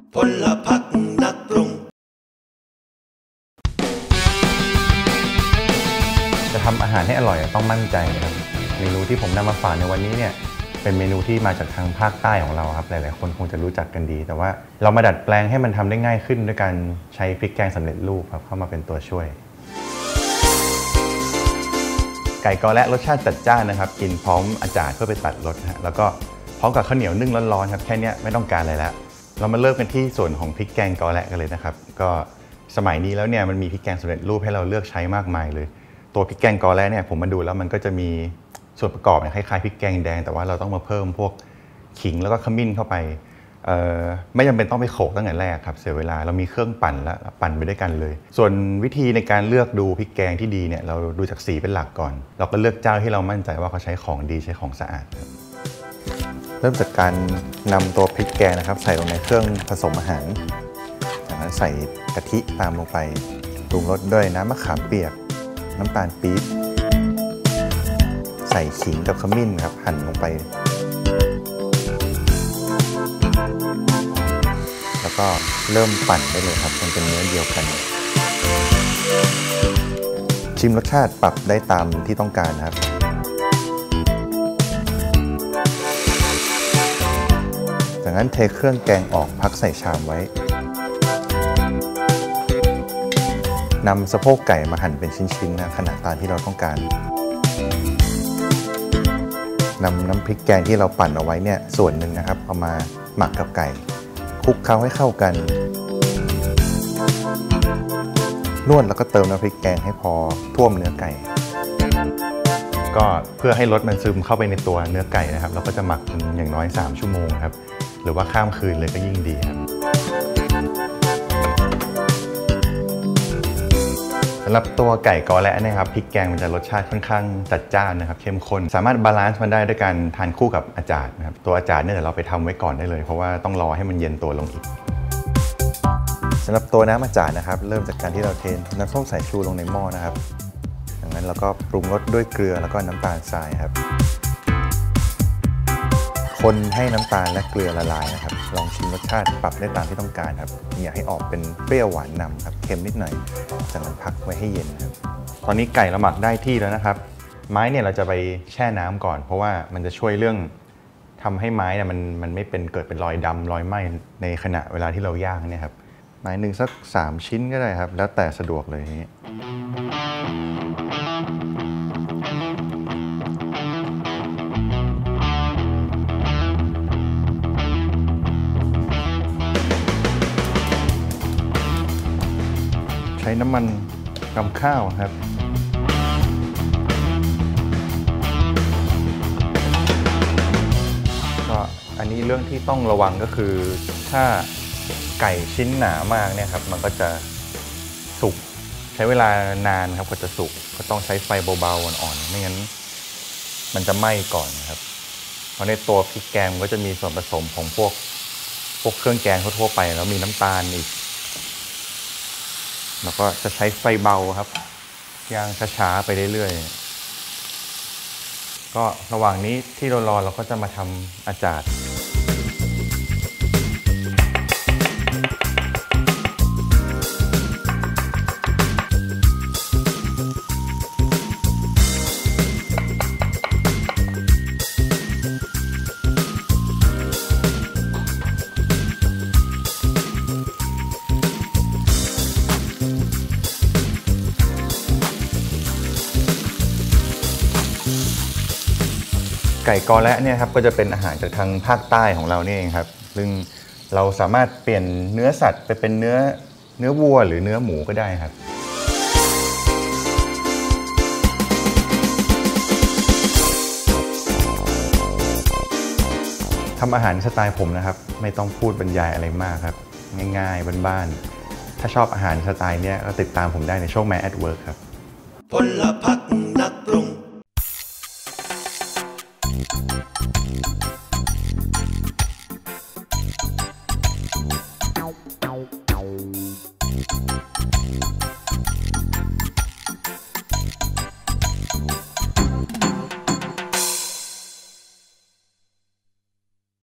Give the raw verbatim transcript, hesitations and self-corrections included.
พลพรรคนักปรุงจะทำอาหารให้อร่อยต้องมั่นใจนะครับเมนูที่ผมนำมาฝากในวันนี้เนี่ยเป็นเมนูที่มาจากทางภาคใต้ของเราครับหลายๆคนคงจะรู้จักกันดีแต่ว่าเรามาดัดแปลงให้มันทำได้ง่ายขึ้นด้วยการใช้พริกแกงสำเร็จรูปครับเข้ามาเป็นตัวช่วยไก่กอและรสชาติจัดจ้านนะครับกินพร้อมอาจารย์เพื่อไปตัดรสฮะแล้วก็พร้อมกับข้าวเหนียวนึ่งร้อนๆครับแค่นี้ไม่ต้องการอะไรแล้วเรามาเริ่มกันที่ส่วนของพริกแกงกอและกันเลยนะครับก็สมัยนี้แล้วเนี่ยมันมีพริกแกงสำเร็จรูปให้เราเลือกใช้มากมายเลยตัวพริกแกงกอและเนี่ยผมมาดูแล้วมันก็จะมีส่วนประกอบคล้ายๆพริกแกงแดงแต่ว่าเราต้องมาเพิ่มพวกขิงแล้วก็ขมิ้นเข้าไปไม่จำเป็นต้องไปโขลกตั้งแต่แรกครับเสียเวลาเรามีเครื่องปั่นแล้วปั่นไปด้วยกันเลยส่วนวิธีในการเลือกดูพริกแกงที่ดีเนี่ยเราดูจากสีเป็นหลักก่อนเราก็เลือกเจ้าที่เรามั่นใจว่าเขาใช้ของดีใช้ของสะอาดเริ่มจากการนำตัวพริกแกงนะครับใส่ลงในเครื่องผสมอาหารจากนั้นใส่กะทิตามลงไปปรุงรสด้วยน้ำมะขามเปียกน้ำตาลปี๊บใส่ขิงกับขมิ้นครับหั่นลงไปแล้วก็เริ่มปั่นได้เลยครับมันเป็นเนื้อเดียวกันชิมรสชาติปรับได้ตามที่ต้องการครับจากนั้นเทเครื่องแกงออกพักใส่ชามไว้นำสะโพกไก่มาหั่นเป็นชิ้นๆนะขนาดตามที่เราต้องการนำน้ำพริกแกงที่เราปั่นเอาไว้เนี่ยส่วนหนึ่งนะครับเอามาหมักกับไก่คลุกเคล้าให้เข้ากันนวดแล้วก็เติมน้ำพริกแกงให้พอท่วมเนื้อไก่ก็เพื่อให้รสมันซึมเข้าไปในตัวเนื้อไก่นะครับเราก็จะหมักอย่างน้อยสามชั่วโมงครับหรือว่าข้ามคืนเลยก็ยิ่งดีครับสำหรับตัวไก่กอและนะครับพริกแกงมันจะรสชาติค่อนข้างจัดจ้านนะครับเข้มข้นสามารถบาลานซ์มันได้ด้วยการทานคู่กับอาจารย์นะครับตัวอาจารย์เนี่ยเดี๋ยวเราไปทำไว้ก่อนได้เลยเพราะว่าต้องรอให้มันเย็นตัวลงอีกสำหรับตัวน้ำอาจารย์นะครับเริ่มจากการที่เราเทน้ำส้มสายชูลงในหม้อนะครับดังนั้นเราก็ปรุงรสด้วยเกลือแล้วก็น้ำตาลทรายครับคนให้น้ำตาลและเกลือละลายนะครับลองชิมรสชาติปรับได้ตามที่ต้องการครับอยากให้ออกเป็นเปรี้ยวหวานนำครับเค็มนิดหน่อยจากนั้นพักไว้ให้เย็นครับตอนนี้ไก่เราหมักได้ที่แล้วนะครับไม้เนี่ยเราจะไปแช่น้ำก่อนเพราะว่ามันจะช่วยเรื่องทำให้ไม้เนี่ยมันมันไม่เป็นเกิดเป็นรอยดำรอยไหม้ในขณะเวลาที่เราย่างเนี่ยครับไม้หนึ่งสักสามชิ้นก็ได้ครับแล้วแต่สะดวกเลยนี้ใช้น้ำมันรำข้าวครับก็อันนี้เรื่องที่ต้องระวังก็คือถ้าไก่ชิ้นหนามากเนี่ยครับมันก็จะสุกใช้เวลานานครับกว่าจะสุกก็ต้องใช้ไฟเบาๆอ่อนๆไม่งั้นมันจะไหม้ก่อนครับเพราะในตัวพริกแกงมันก็จะมีส่วนผสมของพวกพวกเครื่องแกงทั่วๆไปแล้วมีน้ำตาลอีกแล้วก็จะใช้ไฟเบาครับย่างช้าๆไปเรื่อยๆก็ระหว่างนี้ที่เรารอเราก็จะมาทำอาจารย์ไก่กอและเนี่ยครับก็จะเป็นอาหารจากทางภาคใต้ของเรานี่เองครับซึ่งเราสามารถเปลี่ยนเนื้อสัตว์ไปเป็นเนื้อเนื้อวัวหรือเนื้อหมูก็ได้ครับทำอาหารสไตล์ผมนะครับไม่ต้องพูดบรรยายอะไรมากครับง่ายๆบ้านๆถ้าชอบอาหารสไตล์เนี้ยก็ติดตามผมได้ในช่วง Man at Work ครับพลพรรคนักปรุง